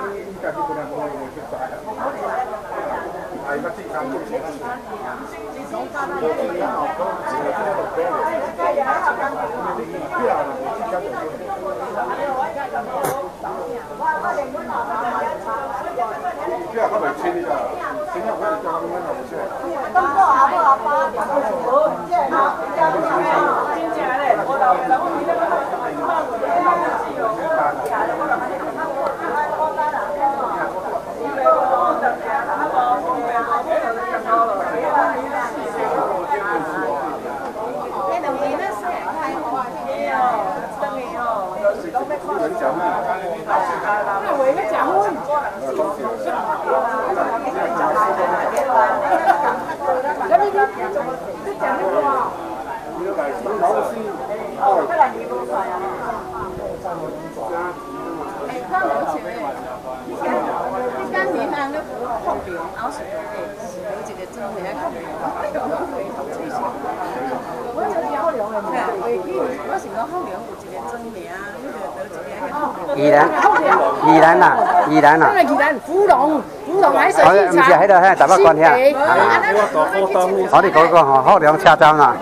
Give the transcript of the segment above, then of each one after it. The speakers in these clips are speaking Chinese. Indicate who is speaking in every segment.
Speaker 1: 宜兰啊，芙蓉海水浴场，唔是喺度，喺台北關遐。我哋嗰個好兩車站啦。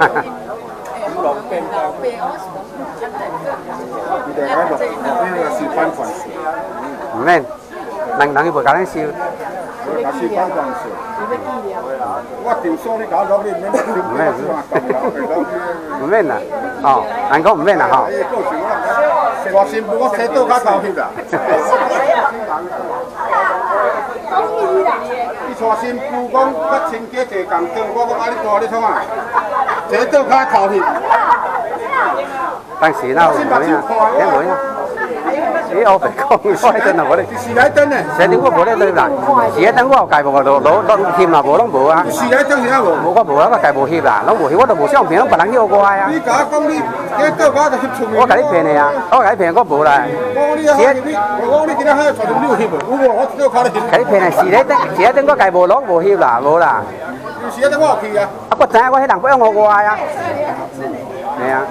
Speaker 1: 唔免，人去袂甲咱收。唔免啦，哦，人講唔免啦，吼。
Speaker 2: 我新婦我車倒較頭翕啦。你帶新婦講，甲親家坐共桌，我講啊，你帶你創啊？車倒較頭翕。
Speaker 1: 當時啦，有冇啊？咦，我袂講，我喺度我哋。
Speaker 2: 時來燈呢？
Speaker 1: 時來燈我無咧對啦，時來燈我有介無個攞翕啦，無攏無啊。
Speaker 2: 時來燈是啊無？
Speaker 1: 無我無啊，我介無翕啦，攏無翕，我都無相片，攏別人叫我啊。
Speaker 2: 你甲我講你，你倒我就翕出面。
Speaker 1: 我甲你騙你啊，我甲你騙我無啦。
Speaker 2: 我講你今日喺台中你有翕無？有無？我倒靠你翕。
Speaker 1: 甲你騙啊，時來燈我介無攞無翕啦，無啦。
Speaker 2: 時來燈我有去啊。
Speaker 1: 啊，我知影我迄人不用我啊。係啊。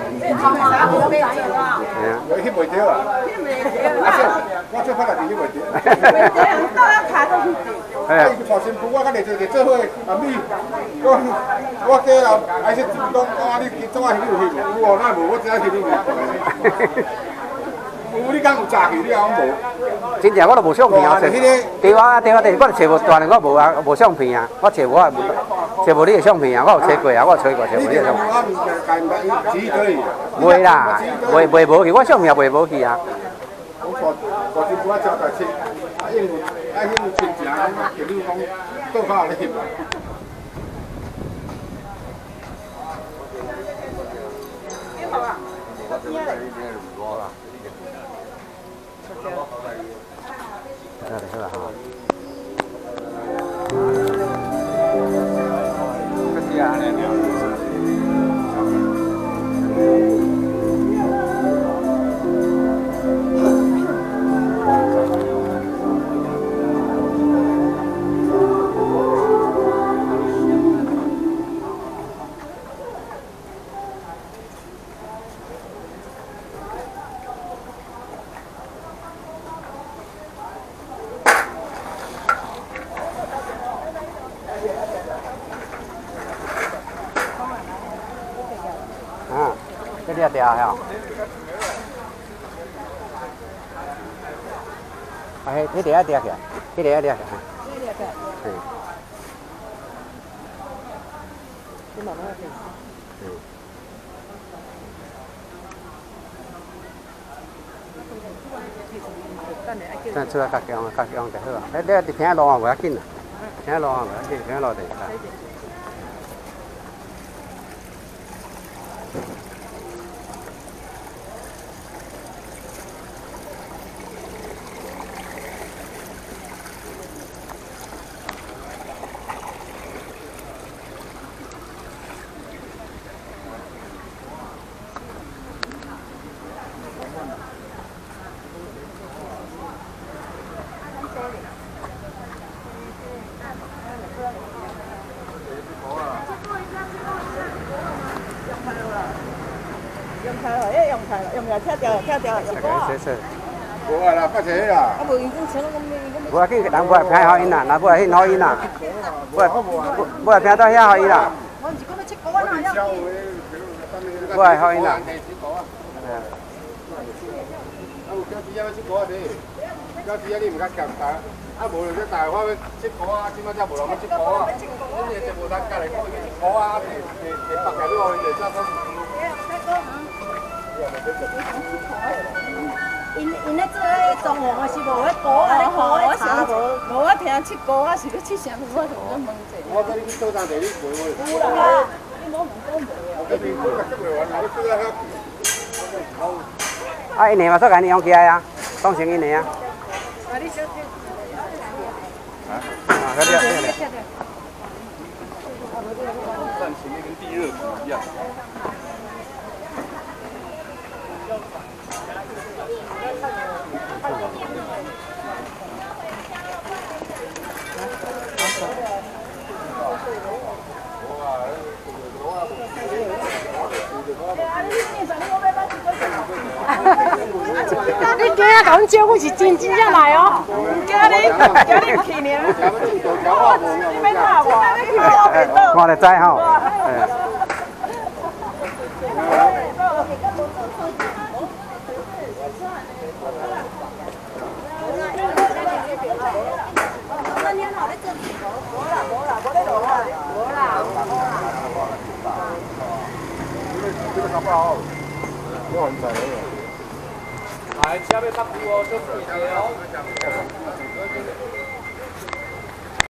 Speaker 2: 我翕袂到啊。我做法嚟翕袂到。係啊。帶新婦我甲你做伙阿咪，我家人愛說講啊，你總愛翕有翕無？有哪無？我只愛翕你翕。有你講有詐去，你講無？
Speaker 1: 真正我都無相片啊！對啊，我找無斷，我無啊，無相片啊，我找無你嘅相片啊，我有找過啊，我有找過你嘅相片。袂啦，袂無去，我相片也袂無去啊。
Speaker 2: 我先我交代清，因為親情，叫你講倒靠你翕。幾好啊！
Speaker 1: 是吧？哈。这是啊，这里掉哈。哎，这掉掉去，这掉掉去。嗯。咱出来较强就好啊。你伫平路啊，袂要紧啦。平路啊，袂要紧，平路地。
Speaker 3: 用菜了，用菜了，跳掉了，用光。
Speaker 2: 无啊啦，较济啦。
Speaker 3: 啊，无因讲请我
Speaker 1: 无要紧，人不来偏好因啦，若不来迄好因啦，不来偏到遐好因啦。
Speaker 3: 我毋是讲要七股啊，哪要？
Speaker 1: 不来好因啦。
Speaker 2: 啊，有叫猪要七股啊，你叫猪啊，你唔甲夹大，啊无就大我要七股啊，即摆才无人要七股啊。你这无咱家来讲七股啊，地北下落去就怎讲？
Speaker 3: 因咧做迄中午是无迄股啊，咧股咧查无我听七股啊，是要七啥物，我就问者。
Speaker 2: 我叫你去倒站地，你陪我。
Speaker 3: 有啦，你无问讲无啊？
Speaker 2: 我跟你讲，这袂完，你做啊
Speaker 1: 啊，一年嘛，做甲你用起来啊，当成一年啊。
Speaker 3: 啊，你小心。
Speaker 1: 啊，搿对。
Speaker 2: 战前面跟第二局一样。
Speaker 3: 你今仔甲阮招呼是真正来哦，今日去年，你免看我，
Speaker 1: 看得知吼。
Speaker 2: 我很在嘞。
Speaker 4: 来，车要北久哦，做水的哦。